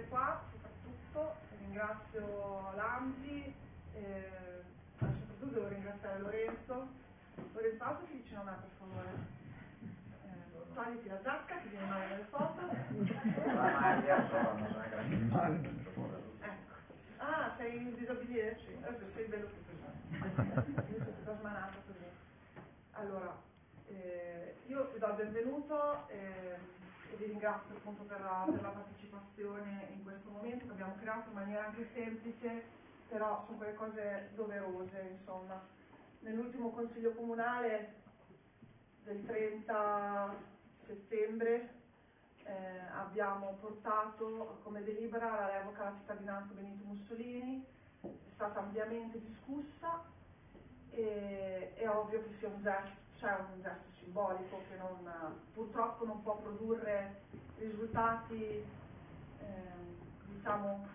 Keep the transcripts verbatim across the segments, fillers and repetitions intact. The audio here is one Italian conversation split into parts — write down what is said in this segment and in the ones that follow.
essere qua, soprattutto ringrazio l'Ampi, eh, ma soprattutto devo ringraziare Lorenzo. Lorenzo, alzati vicino a me per favore. Eh, togliti la giacca, ti viene male nelle foto. La maglia sono una grande Ecco. Ah, sei in disabilità? Sì. Adesso sei bello più pesante. Adesso ti ho smanato così. Allora, eh, io ti do il benvenuto eh, e vi ringrazio appunto per la, per la partecipazione in questo momento che abbiamo creato in maniera anche semplice, però sono quelle cose doverose, insomma. Nell'ultimo consiglio comunale del trenta settembre eh, abbiamo portato come delibera la revoca alla cittadinanza Benito Mussolini, è stata ampiamente discussa e è ovvio che sia un gesto, c'è un gesto simbolico che non, purtroppo non può produrre risultati, eh, diciamo,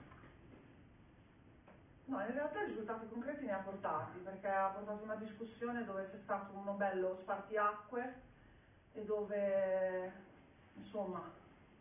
no, in realtà risultati concreti ne ha portati, perché ha portato una discussione dove c'è stato uno bello spartiacque e dove, insomma,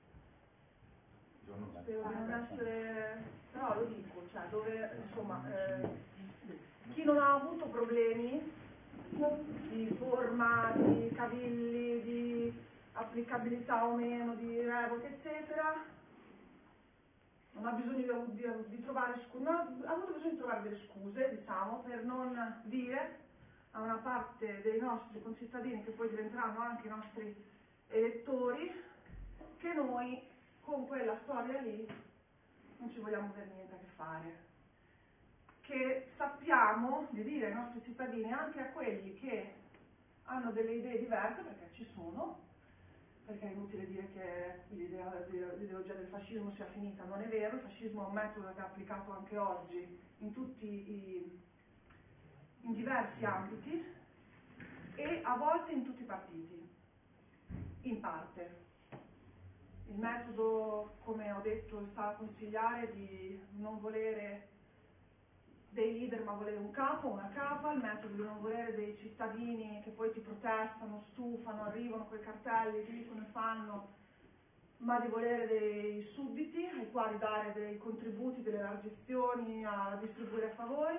spero di non essere, però lo dico, cioè dove, insomma, eh, chi non ha avuto problemi di forma, di cavilli, di applicabilità o meno, di revoche, eccetera, non ha bisogno di, di, di trovare scuse, non ha, ha avuto bisogno di trovare delle scuse, diciamo, per non dire a una parte dei nostri concittadini, che poi diventeranno anche i nostri elettori, che noi con quella storia lì non ci vogliamo avere niente a che fare, che sappiamo di dire ai nostri cittadini, anche a quelli che hanno delle idee diverse, perché ci sono, perché è inutile dire che l'ideologia del fascismo sia finita, non è vero, il fascismo è un metodo che è applicato anche oggi in tutti i, in diversi ambiti e a volte in tutti i partiti, in parte. Il metodo, come ho detto, sta a consigliare di non volere dei leader ma volere un capo, una capa, il metodo di non volere dei cittadini che poi ti protestano, stufano, arrivano con i cartelli, ti dicono e fanno, ma di volere dei sudditi ai quali dare dei contributi, delle largizioni a distribuire a favori,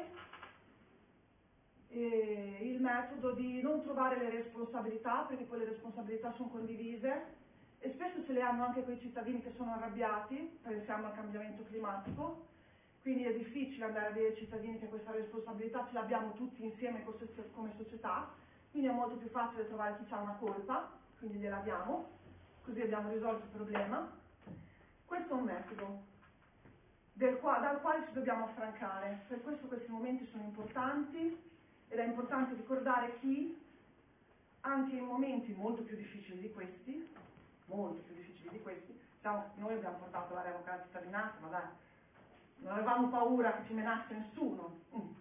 e il metodo di non trovare le responsabilità, perché poi le responsabilità sono condivise e spesso ce le hanno anche quei cittadini che sono arrabbiati, pensiamo al cambiamento climatico, quindi è difficile andare a dire ai cittadini che questa responsabilità ce l'abbiamo tutti insieme come società, quindi è molto più facile trovare chi ha una colpa, quindi gliela diamo, così abbiamo risolto il problema. Questo è un metodo del qua, dal quale ci dobbiamo affrancare, per questo questi momenti sono importanti ed è importante ricordare chi, anche in momenti molto più difficili di questi, molto più difficili di questi, diciamo, noi abbiamo portato la revoca alla cittadinanza, ma dai, non avevamo paura che ci menasse nessuno. Mm.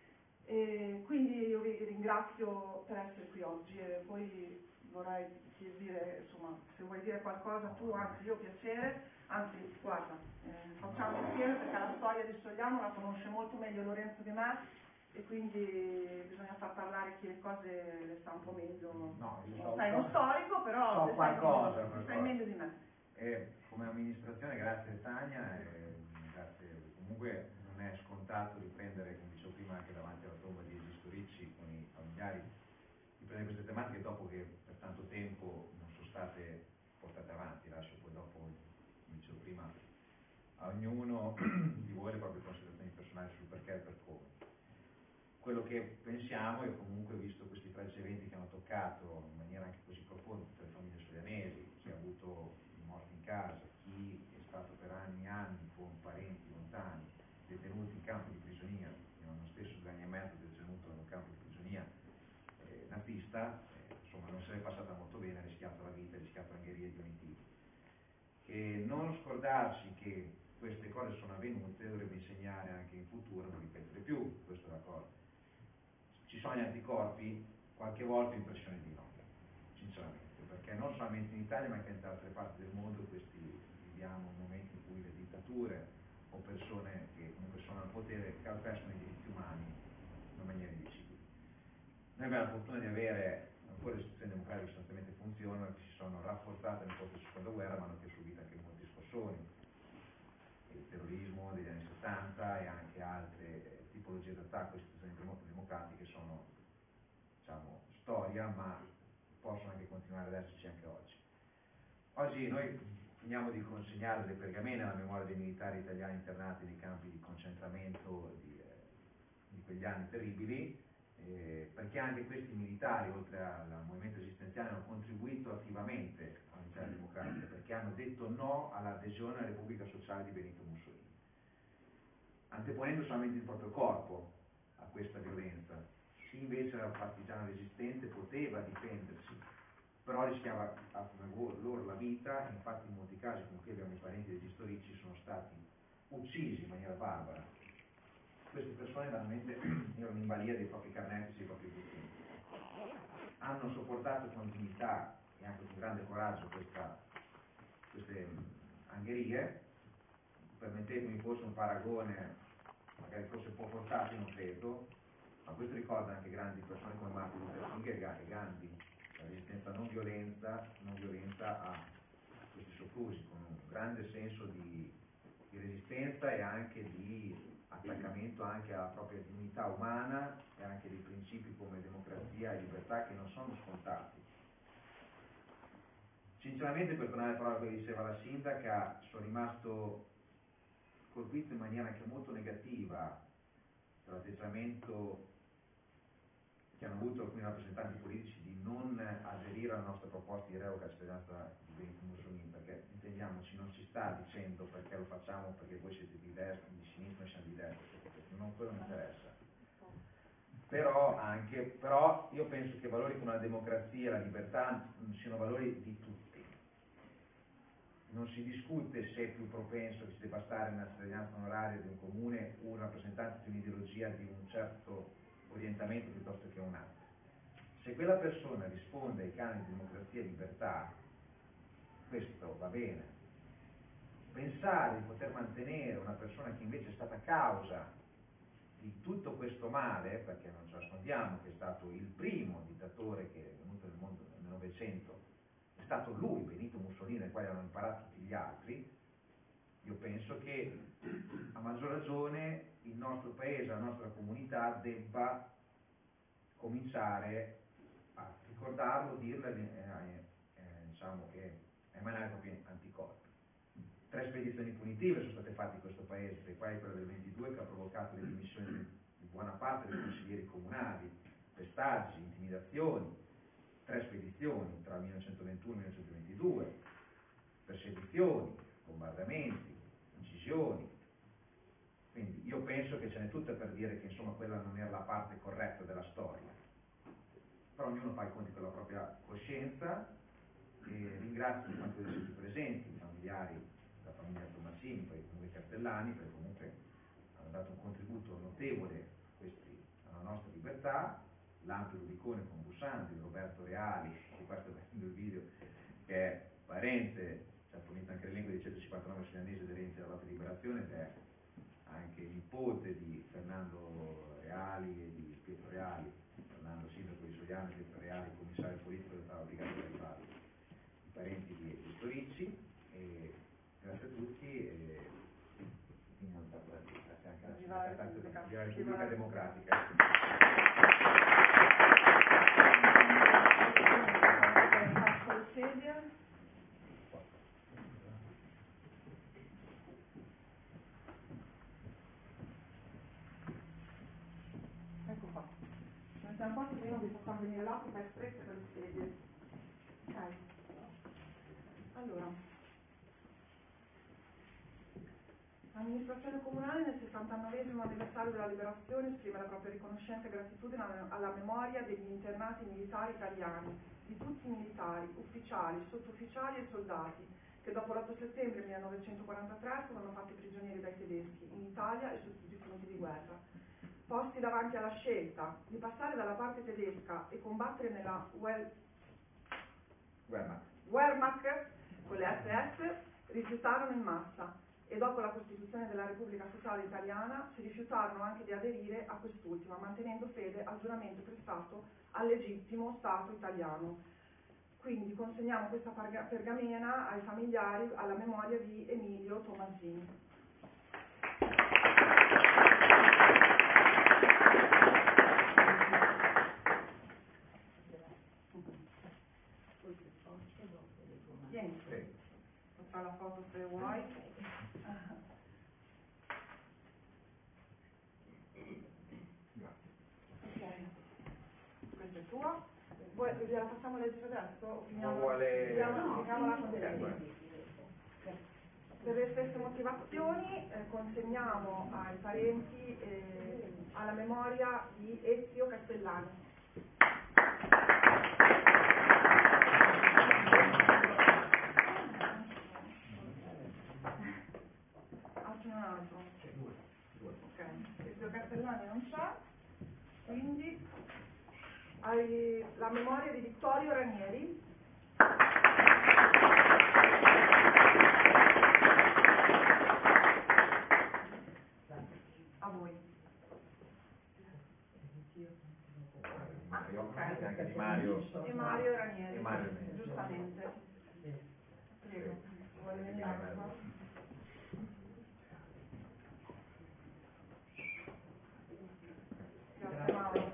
E quindi io vi ringrazio per essere qui oggi e poi vorrei dire, insomma, se vuoi dire qualcosa tu, anzi io ho piacere, anzi guarda, eh, facciamo insieme perché la storia di Sogliano la conosce molto meglio Lorenzo di me e quindi bisogna far parlare chi le cose le sa un po' meglio. No, io non sei uno storico, però so qualcosa, sai, meglio, sai meglio di me. E come amministrazione, grazie Tania, e grazie, comunque non è scontato riprendere, come dicevo prima, anche davanti alla tomba di Esisto Ricci con i familiari, riprendere queste tematiche dopo che per tanto tempo non sono state portate avanti. Lascio poi dopo, come dicevo prima, a ognuno di voi le proprie considerazioni personali sul perché e per come. Quello che pensiamo, e comunque visto questi tragici eventi che hanno toccato in maniera anche così profonda tutte le famiglie soglianesi, chi ha avuto morti in casa, chi è stato per anni e anni con parenti lontani, detenuti in campi di prigionia, io l'anno stesso due anni e mezzo detenuto in un campo di prigionia eh, nazista, eh, insomma non se l'è passata molto bene, ha rischiato la vita, ha rischiato angherie di ogni tipo. E non scordarsi che queste cose sono avvenute dovrebbe insegnare anche in futuro a non ripetere più, questo è d'accordo. Ci sono gli anticorpi, qualche volta impressione di no, sinceramente, perché non solamente in Italia ma anche in altre parti del mondo questi viviamo momenti in cui le dittature o persone che comunque sono al potere calpestano i diritti umani in maniera invisibile. Noi abbiamo la fortuna di avere ancora istituzioni democratiche che sostanzialmente funzionano, che si sono rafforzate nel corso della seconda guerra ma hanno anche subito anche molti scossoni. realtà queste istituzioni democratiche sono, diciamo, storia, ma possono anche continuare ad esserci anche oggi. Oggi noi finiamo di consegnare delle pergamene alla memoria dei militari italiani internati nei campi di concentramento di, eh, di quegli anni terribili, eh, perché anche questi militari, oltre al movimento esistenziale, hanno contribuito attivamente all'Italia democratica, perché hanno detto no all'adesione alla Repubblica Sociale di Benito Mussolini, anteponendo solamente il proprio corpo a questa violenza. Chi invece era partigiano resistente poteva difendersi, però rischiava a loro la vita. Infatti in molti casi, come qui abbiamo i parenti degli storici, sono stati uccisi in maniera barbara. Queste persone veramente erano in balia dei propri carnefici, dei propri vittime. Hanno sopportato con dignità e anche con grande coraggio questa, queste angherie. Permettetemi forse un paragone, magari forse un po' forzato, non credo, ma questo ricorda anche grandi persone come Martin Luther King e Gandhi. La resistenza non violenza, non violenza a questi soprusi, con un grande senso di, di resistenza e anche di attaccamento anche alla propria dignità umana e anche dei principi come democrazia e libertà che non sono scontati. Sinceramente, per tornare alle parole che diceva la sindaca, sono rimasto colpito in maniera anche molto negativa dall'atteggiamento che hanno avuto alcuni rappresentanti politici di non aderire alla nostra proposta di revoca della cittadinanza di Benito Mussolini, perché intendiamoci, non si sta dicendo perché lo facciamo perché voi siete di destra, di sinistra, noi siamo di destra, non quello mi interessa. Però, anche, però io penso che valori come la democrazia e la libertà siano valori di tutti. Non si discute se è più propenso che si debba stare nella cittadinanza onoraria di un comune un rappresentante di un'ideologia di un certo orientamento piuttosto che un altro. Se quella persona risponde ai canoni di democrazia e libertà, questo va bene. Pensare di poter mantenere una persona che invece è stata causa di tutto questo male, perché non ci nascondiamo che è stato il primo dittatore che è venuto nel mondo nel Novecento, è stato lui, Benito Mussolini, dal quale hanno imparato tutti gli altri. Io penso che a maggior ragione il nostro paese, la nostra comunità debba cominciare a ricordarlo, dirlo e eh, eh, diciamo, e emanare i propri anticorpi. Tre spedizioni punitive sono state fatte in questo paese, tra i quali quella del ventidue che ha provocato le dimissioni di buona parte dei consiglieri comunali, pestaggi, intimidazioni, tre spedizioni tra il millenovecentoventuno e il millenovecentoventidue, persecuzioni, bombardamenti, incisioni. Quindi io penso che ce n'è tutta per dire che insomma quella non era la parte corretta della storia, però ognuno fa i conti con la propria coscienza. E ringrazio tutti quanti siete presenti, i familiari della famiglia Tomassini, poi i comuni Castellani, perché comunque hanno dato un contributo notevole questi, alla nostra libertà. L'ampio Rubicone con Bussandi, Roberto Reali, che qua sta vedendo il video, che è parente, ci ha fornito anche l'elenco dei centocinquantanove sudanesi aderenti alla lotta di liberazione, ed è anche nipote di Fernando Reali e di Pietro Reali, Fernando sindaco di Sogliano e Pietro Reali commissario politico della Brigata Garibalddi, i parenti di, di Storicci. E grazie a tutti e grazie anche alla Repubblica, alla Repubblica Democratica. Ecco qua. Non siamo qua, così non vi facciamo venire là, fai stretto per le sedie. Ok. Allora. L'amministrazione comunale nel sessantanovesimo anniversario della liberazione esprime la propria riconoscenza e gratitudine alla memoria degli internati militari italiani, di tutti i militari, ufficiali, sottufficiali e soldati, che dopo l'otto settembre millenovecentoquarantatré furono fatti prigionieri dai tedeschi in Italia e su tutti i fronti di guerra. Posti davanti alla scelta di passare dalla parte tedesca e combattere nella Wehrmacht con le S S, rifiutarono in massa e dopo la Costituzione della Repubblica Sociale Italiana si rifiutarono anche di aderire a quest'ultima, mantenendo fede al giuramento prestato al legittimo Stato italiano. Quindi consegniamo questa pergamena ai familiari alla memoria di Emilio Tomassini. leggere adesso? O finiamo? Non vuole... Finiamo, No, finiamo la sì, consegna. sì, sì, sì. Per le stesse motivazioni eh, consegniamo ai parenti eh, alla memoria di Ezio Castellani. Altro un altro? Ok, Ezio Castellani non c'è, quindi hai la memoria di Vittorio Ranieri. A voi. Mario, Ok. anche di Mario. E Mario Ranieri, E Mario Ranieri. giustamente. Prego, vuole venire anche qua? Grazie Mauro.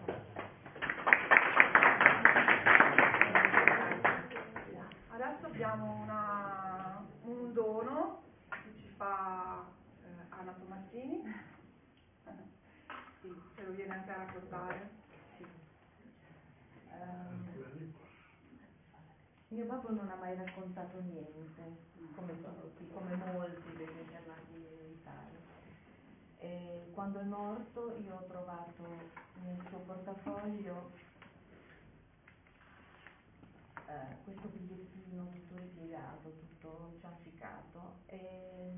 Adesso abbiamo una, un dono che ci fa eh, Anna Tomassini. Sì, se lo viene anche a raccontare. Um, mio babbo non ha mai raccontato niente, come tutti, come molti degli internati militari. E quando è morto io ho trovato nel suo portafoglio eh, questo bigliettino tutto ripiegato, tutto ciancicato, e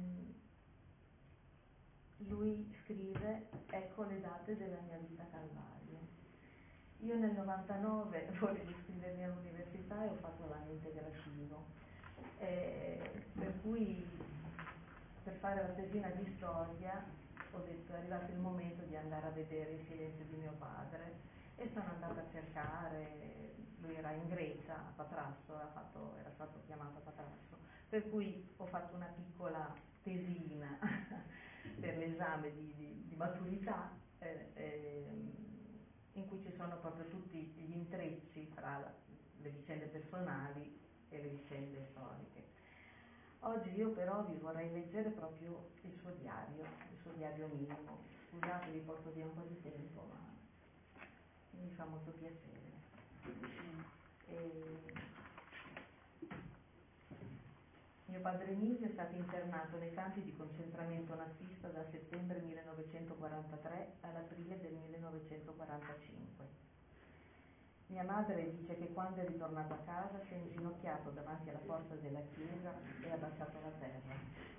lui scrive: ecco le date della mia vita calvario. Io nel novantanove volevo iscrivermi all'università e ho fatto l'anno integrativo, eh, per cui per fare la tesina di storia ho detto è arrivato il momento di andare a vedere il silenzio di mio padre, e sono andata a cercare. Lui era in Grecia, a Patrasso, era, fatto, era stato chiamato a Patrasso, per cui ho fatto una piccola tesina per l'esame di, di, di maturità, eh, eh, in cui ci sono proprio tutti gli intrecci tra le vicende personali e le vicende storiche. Oggi io però vi vorrei leggere proprio il suo diario, il suo diario minimo. Scusate, vi porto via un po' di tempo, ma mi fa molto piacere. E... Mio padre Emilio è stato internato nei campi di concentramento nazista dal settembre millenovecentoquarantatré all'aprile del millenovecentoquarantacinque. Mia madre dice che quando è ritornato a casa si è inginocchiato davanti alla porta della chiesa e ha baciato la terra.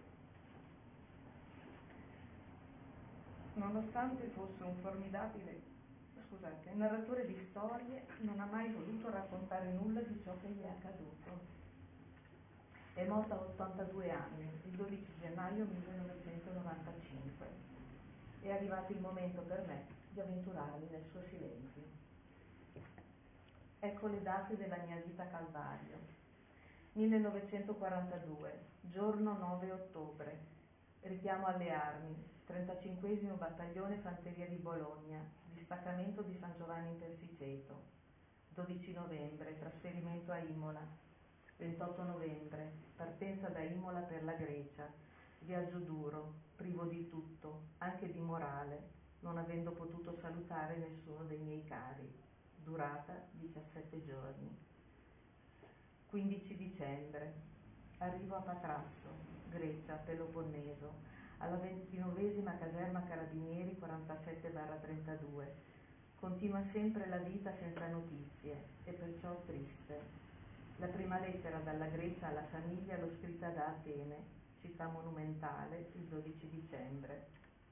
Nonostante fosse un formidabile, scusate, narratore di storie, non ha mai voluto raccontare nulla di ciò che gli è accaduto. È morta a ottantadue anni, il dodici gennaio millenovecentonovantacinque. È arrivato il momento per me di avventurarmi nel suo silenzio. Ecco le date della mia vita calvario. millenovecentoquarantadue, giorno nove ottobre. Richiamo alle armi, trentacinquesimo battaglione fanteria di Bologna, distaccamento di San Giovanni in Persiceto. dodici novembre, trasferimento a Imola. ventotto novembre, partenza da Imola per la Grecia, viaggio duro, privo di tutto, anche di morale, non avendo potuto salutare nessuno dei miei cari, durata diciassette giorni. quindici dicembre, arrivo a Patrasso, Grecia, Peloponneso, alla ventinovesima caserma Carabinieri quarantasette trentadue. Continua sempre la vita senza notizie, e perciò triste. La prima lettera dalla Grecia alla famiglia l'ho scritta da Atene, città monumentale, il dodici dicembre.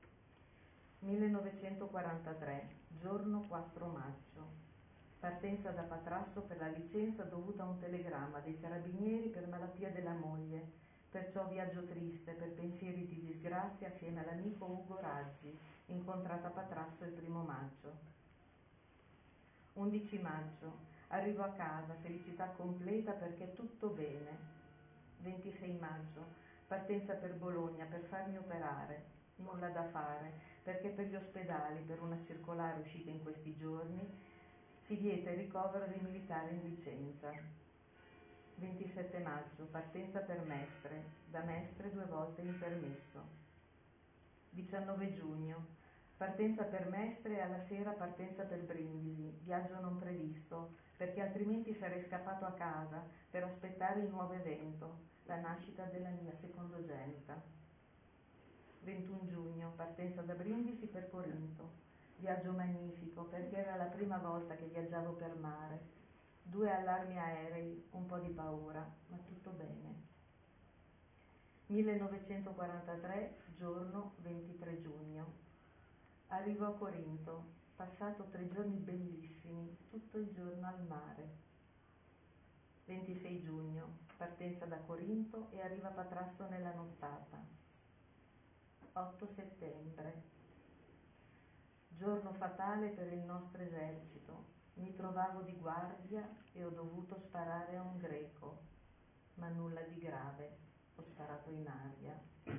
millenovecentoquarantatré, giorno quattro maggio. Partenza da Patrasso per la licenza dovuta a un telegramma dei carabinieri per malattia della moglie, perciò viaggio triste per pensieri di disgrazia assieme all'amico Ugo Raggi, incontrata a Patrasso il primo maggio. undici maggio. Arrivo a casa, felicità completa perché tutto bene. ventisei maggio, partenza per Bologna per farmi operare, nulla da fare, perché per gli ospedali, per una circolare uscita in questi giorni, si vieta il ricovero dei militari in licenza. ventisette maggio, partenza per Mestre, da Mestre due volte in permesso. diciannove giugno, partenza per Mestre e alla sera partenza per Brindisi, viaggio non previsto, perché altrimenti sarei scappato a casa per aspettare il nuovo evento, la nascita della mia secondogenita. ventuno giugno, partenza da Brindisi per Corinto. Viaggio magnifico perché era la prima volta che viaggiavo per mare. Due allarmi aerei, un po' di paura, ma tutto bene. millenovecentoquarantatré, giorno ventitré giugno. Arrivo a Corinto, passato tre giorni bellissimi, tutto il giorno al mare. ventisei giugno, partenza da Corinto e arrivo a Patrasso nella nottata. otto settembre, giorno fatale per il nostro esercito. Mi trovavo di guardia e ho dovuto sparare a un greco, ma nulla di grave, ho sparato in aria.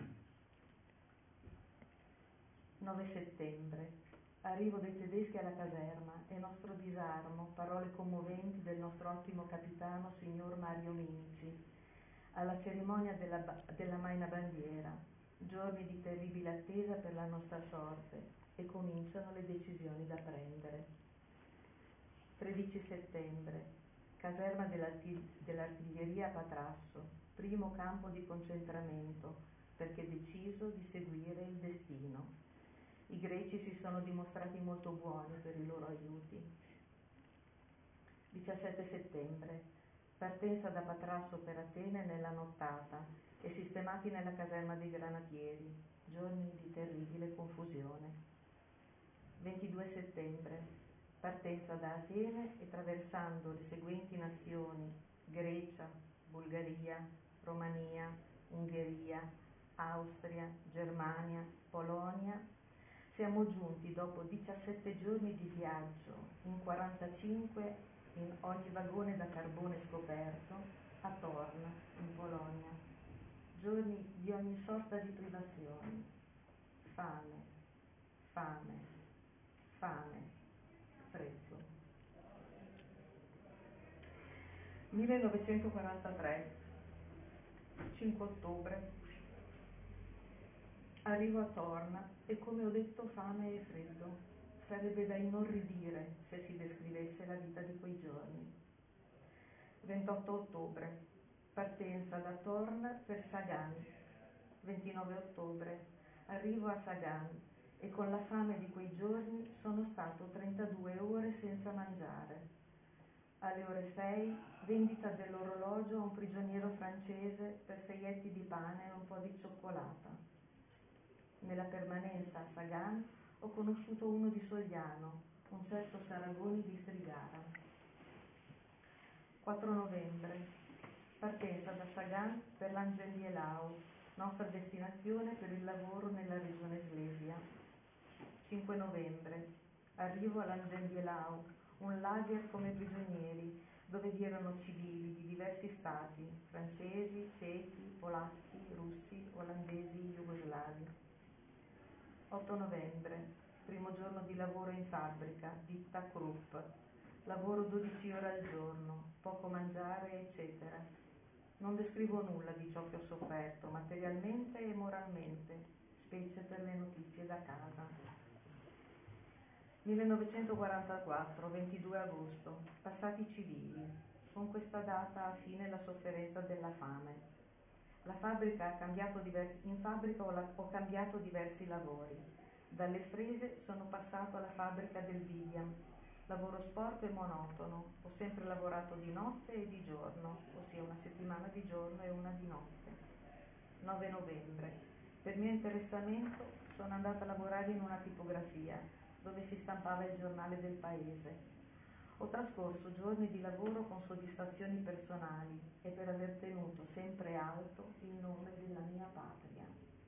nove settembre, arrivo dei tedeschi alla caserma e nostro disarmo, parole commoventi del nostro ottimo capitano, signor Mario Minci, alla cerimonia della, della Maina Bandiera, giorni di terribile attesa per la nostra sorte, e cominciano le decisioni da prendere. tredici settembre, caserma dell'arti- dell'artiglieria a Patrasso, primo campo di concentramento, perché deciso di seguire il destino. I greci si sono dimostrati molto buoni per i loro aiuti. diciassette settembre, partenza da Patrasso per Atene nella nottata e sistemati nella caserma dei granatieri, giorni di terribile confusione. ventidue settembre, partenza da Atene e traversando le seguenti nazioni: Grecia, Bulgaria, Romania, Ungheria, Austria, Germania, Polonia, siamo giunti dopo diciassette giorni di viaggio, in quarantacinque in ogni vagone da carbone scoperto, a Torna, in Polonia. Giorni di ogni sorta di privazioni. Fame, fame, fame, freddo. millenovecentoquarantatré, cinque ottobre. Arrivo a Torna e, come ho detto, fame e freddo. Sarebbe da inorridire se si descrivesse la vita di quei giorni. ventotto ottobre, partenza da Torna per Sagan. ventinove ottobre, arrivo a Sagan e con la fame di quei giorni sono stato trentadue ore senza mangiare. Alle ore sei, vendita dell'orologio a un prigioniero francese per sei etti di pane e un po' di cioccolata. Nella permanenza a Sagan ho conosciuto uno di Sogliano, un certo Saragoni di Strigara. quattro novembre, partenza da Sagan per l'Angendielau, nostra destinazione per il lavoro nella regione Slesia. cinque novembre, arrivo all'Angendielau, un lager come prigionieri, dove vi erano civili di diversi stati, francesi, cechi, polacchi, russi, olandesi, jugoslavi. otto novembre, primo giorno di lavoro in fabbrica, ditta Krupp. Lavoro dodici ore al giorno, poco mangiare, eccetera. Non descrivo nulla di ciò che ho sofferto, materialmente e moralmente, specie per le notizie da casa. millenovecentoquarantaquattro, ventidue agosto, passati civili. Con questa data ha fine la sofferenza della fame. La fabbrica ha cambiato diversi, in fabbrica ho, la, ho cambiato diversi lavori. Dalle frese sono passato alla fabbrica del Vidiam. Lavoro sporco e monotono. Ho sempre lavorato di notte e di giorno, ossia una settimana di giorno e una di notte. nove novembre. Per mio interessamento sono andata a lavorare in una tipografia, dove si stampava il giornale del paese. Ho trascorso giorni di lavoro con soddisfazioni personali e per aver tenuto sempre alto il nome della mia patria.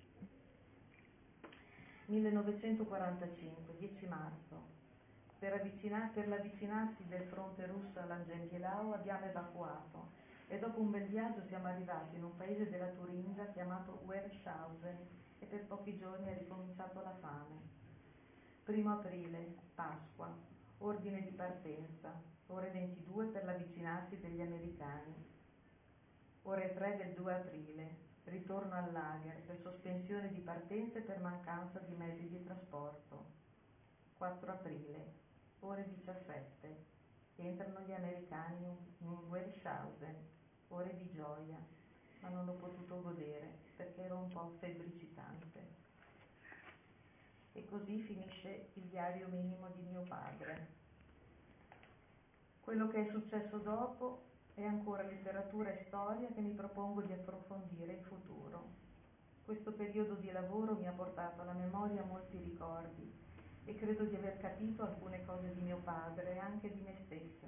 millenovecentoquarantacinque, dieci marzo. Per, avvicinar- per l'avvicinarsi del fronte russo all'Angenghelau abbiamo evacuato e dopo un bel viaggio siamo arrivati in un paese della Turingia chiamato Wershausen e per pochi giorni è ricominciato la fame. primo aprile, Pasqua. Ordine di partenza, ore ventidue per l'avvicinarsi degli americani. Ore tre del due aprile, ritorno al lager per sospensione di partenze per mancanza di mezzi di trasporto. quattro aprile, ore diciassette, Entrano gli americani in un Wellshausen, ore di gioia, ma non ho potuto godere perché ero un po' febbricitante. E così finisce il diario minimo di mio padre. Quello che è successo dopo è ancora letteratura e storia che mi propongo di approfondire in futuro. Questo periodo di lavoro mi ha portato alla memoria molti ricordi e credo di aver capito alcune cose di mio padre e anche di me stessa.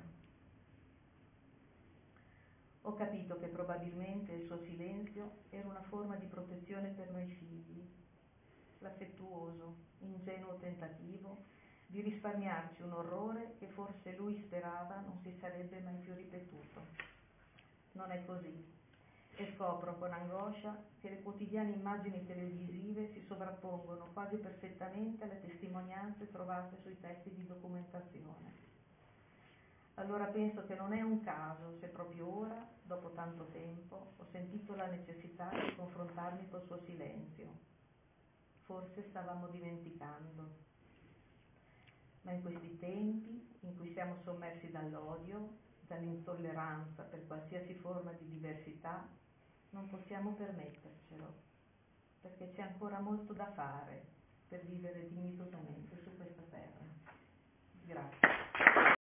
Ho capito che probabilmente il suo silenzio era una forma di protezione per noi figli, l'affettuoso, ingenuo tentativo di risparmiarci un orrore che forse lui sperava non si sarebbe mai più ripetuto. Non è così. E scopro con angoscia che le quotidiane immagini televisive si sovrappongono quasi perfettamente alle testimonianze trovate sui testi di documentazione. Allora penso che non è un caso se proprio ora, dopo tanto tempo, ho sentito la necessità di confrontarmi col suo silenzio. Forse stavamo dimenticando. Ma in questi tempi, in cui siamo sommersi dall'odio, dall'intolleranza per qualsiasi forma di diversità, non possiamo permettercelo, perché c'è ancora molto da fare per vivere dignitosamente su questa terra. Grazie.